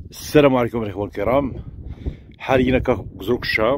السلام عليكم الاخوان الكرام. حاليا كزروك الشهر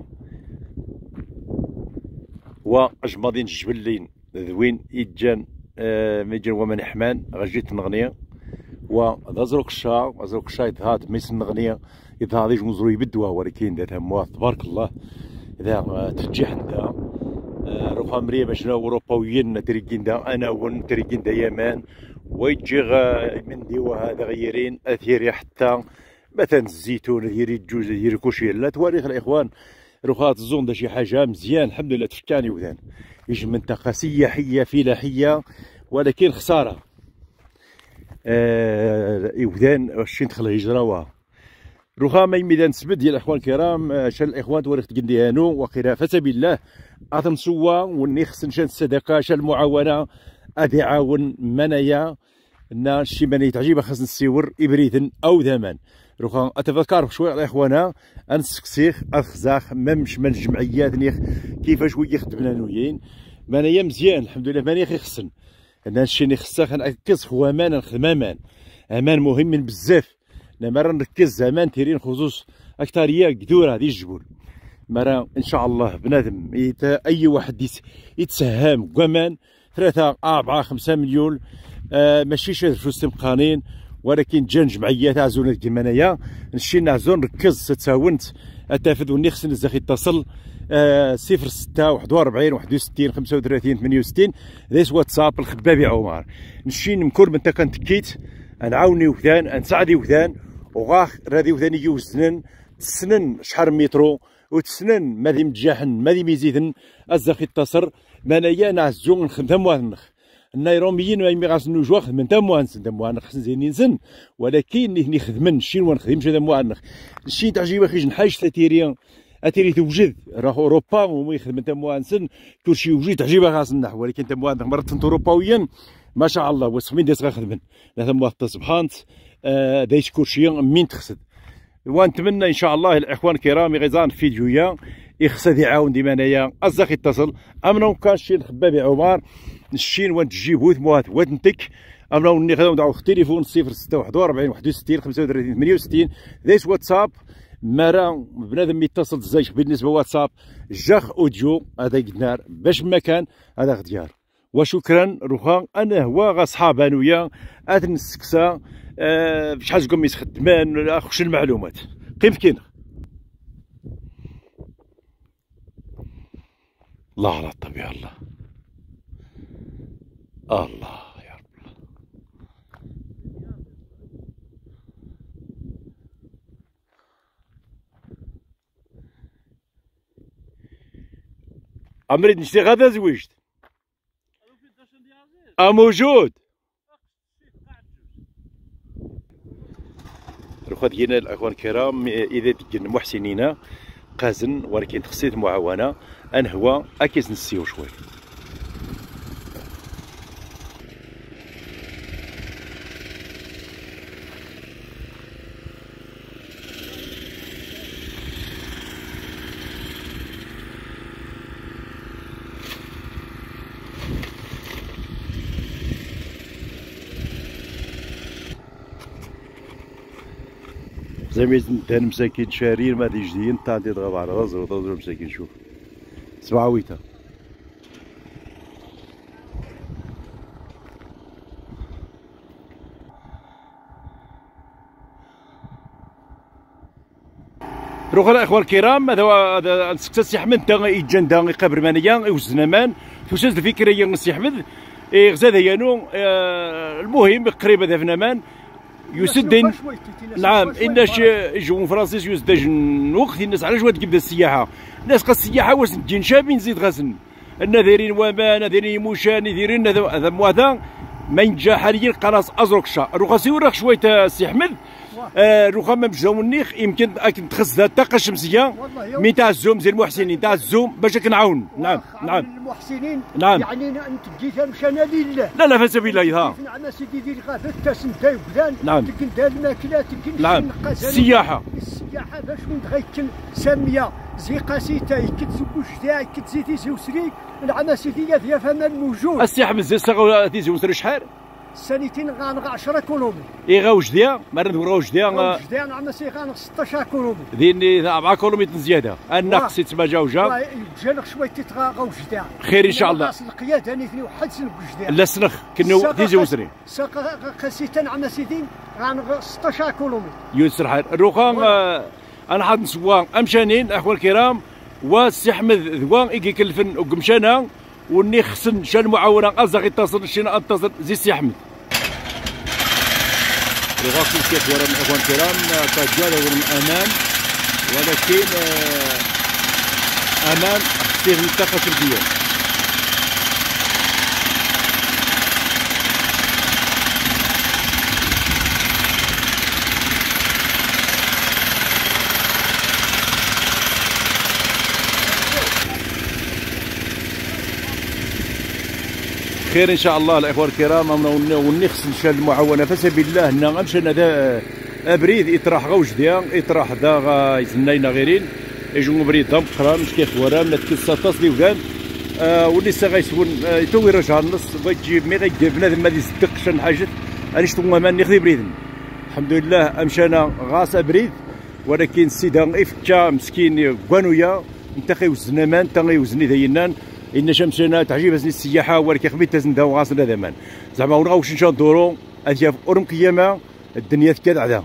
واجماضين الجبلين ذوين يجان ميجان ومن حمان غجيت النغنيه وذا زروك الشهر يتهاد ميس النغنيه يتهاد يجمزرو يبدوا ولكن ذات موات تبارك الله ذا تفجيح دا روح امريه باش اوروباويين تريكين دا انا ون تريكين دا يمان ويجي من ديوا هذا غيرين اثيري حتى مثلا الزيتون ديري الجوز ديري كلشي لا تواريخ الاخوان رخات الزون دا شي حاجه مزيان الحمد لله تفكاني وذان يجي منطقه سياحيه فلاحيه ولكن خساره وذان واش ندخل هجره رخا ما يميدان سبد ديال الاخوان الكرام شال الاخوان تواريخ تقنديانو وقيلا فسبيل الله اعطم سوا ونخص نشان الصدقه شال المعاونه ادي عاون منايا ان شي من تعجبها خاص نسيور ابريثن او ذمان روخا اتذكر شويه الاخوانا انسكسيخ اخزاخ ممش من الجمعيات نيخ كيفاش وي يخدمنا نويين منايا مزيان الحمد لله ماني خصن انا الشي اللي خصها نركز هو امان نخدم امان مهم بزاف مرة نركز زمان تيرين خصوص اكثريه قدوره هذه الجبول مرة ان شاء الله بنادم اي واحد يتسهم كمان 3 4 5 مليون ماشي شي فلوس قانين ولكن جان جمعيات عزونا كيما انايا نمشي نعزو نركز تساونت اتافد وني خصني الزاخي يتصل 06 41 61 35 68 ذيس واتساب الخبابي عمر نمشي نمكر من تكن تكيت نعاوني وثان نساعدي وثان وغاخ رادي وثان يوزنن تسنن شحال مترو وتسنن ماذي متجاحن ماذي ميزيدن الزاخي يتصل مانايا نعزو نخدم وانخ النيروميين ما يميغاس نوجوا خدمن تموان خصني زين نزن ولكن ني خدمن شي ونخدم شي تموان شي تعجبك خيج نحاج تيري اتيري توجد راه اوروبا وما يخدم تموان كلشي وجد تعجبك خاص النحو ولكن تموان مرات اوروباويا ما شاء الله وسخمين ديس غنخدمن لا تموان سبحانت دايش كلشي مين تخسد ونتمنى ان شاء الله الاخوان الكرام يغيزان فيديويا يخصد يعاون ديما انايا الزاخ يتصل امنا كان شي الخبابي عمر نشين ونتجيبو ثموات ونتك امنا ونخدمو دعو التليفون 06 41 61 35 68 ذيس واتساب مرا بنادم يتصل زايش بالنسبه واتساب جاخ اوديو هذا قدنار باش ما كان هذا غديار وشكرا روخا انا هو غا صحاب انويا اتن السكسا شحال كم يخدمان خش المعلومات كيف كاين الله على الطبيعه الله يا رب امريد نشتي غدا زوجت موجود الأخوة ديالنا الأخوان الكرام إذا تجن محسنين قازن ولكن خصيت معاونة أن هو أكيد نسيو شوي زعما تان مساكين شارين ما دي جديين تاع دي ضغط على راسه وضرب مساكين شوف 7 ويتا روح الاخوان الكرام هذا نسكت السي احمد تا يجان دا يقابر مانيا يوزنا مان توساز الفكره هي السي احمد غزاد يانو المهم قريبه دافنا مان يسدن نعم الناس يجون فرنسيس يسدن وقت الناس على جواد تبدا السياحه الناس قا السياحه واش نجي شابين نزيد غاسن ان دايرين وامان دايرين موشان دايرين هذا موذا ما ينجح حاليا قناص ازرق شا روخا سيورك شويه سي احمد روخا ما مشاو النيخ يمكن تخص الطاقه الشمسيه من تاع الزوم زي المحسنين تاع الزوم باش كنعاون نعم المحسنين نعم يعني انت جيت مشانا لله لا فسبيل الله ها نعم سيدي ديال غافه تسنتاي وبلان نعم تكن الماكله تكن نعم السياحه باش كنت غيكن ساميه زي قاسيتا يكد زوج تاعي يكد زيتي سوسري العماسيتيه فيها فما موجود السي احمد زي صغار تيزي وسر شحال سنتين غانغ 10 كيلومتر. اي غاوجديا مرن غاوجديا غاوجديا نعم سي غانغ 16 كيلومتر. ديني 4 كيلومتر زياده النقص يتما جاوجا. جالك شويه تيتغا غاوجديا. خير ان شاء الله. القياده نيتني وحد سن بوجديا. لا سنخ كنو ديجي وسري. قسيت نعم سيدين غانغ 16 كيلومتر. يسر حال الرخان انا حد نسوا امشانين اخوان الكرام والسي احمد ذوان يجي كلفن وقمشانا وني خصن شان معاونه ازغ يتصل شينا اتصل زي السي احمد. الغاكم كيف ورا اخوان الكرام تجارب من امان ولكن امان في منطقه شرقيه. خير ان شاء الله الاخوان الكرام ونخص نشال المعاونه فسبيل الله هنا غنمشينا ذا ابريد يطرح غوجديا يطرح ذا يزنينا غيرين يجو بريد دم قرام مش كيف ورا من تكساطاس لي وكان ولسه غيسون يتوي رجع النص بغيت مي غيدير بنادم ما يصدق شان حاجه انا شتو ما ناخذ بريد الحمد لله امشينا غاس ابريد ولكن السيده افكا مسكين كوانويا انت خيوزنا مان انت غيوزني دينان ان شمسنا تعجب السياحه ولكن خميت تزنداو غاصنا زمان زعما ونغاوش نشان دورو اجي اورم قيامه الدنيا تكاد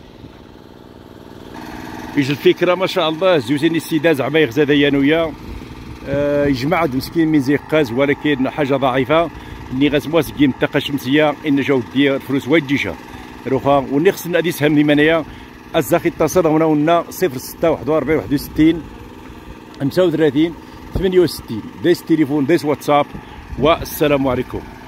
يجي الفكره ما شاء الله زوجين السيده زعما يغزا ديانويا يجمع مسكين من زيقاز ولكن حاجه ضعيفه اني غاسموا سكي منطقه شمسيه ان جاو ديال فلوس واجيشه روخا وني خصنا هادي سهمني منايا الزاخي اتصل هنا 06 41 61 35 68 ديس تليفون ديس واتساب والسلام عليكم.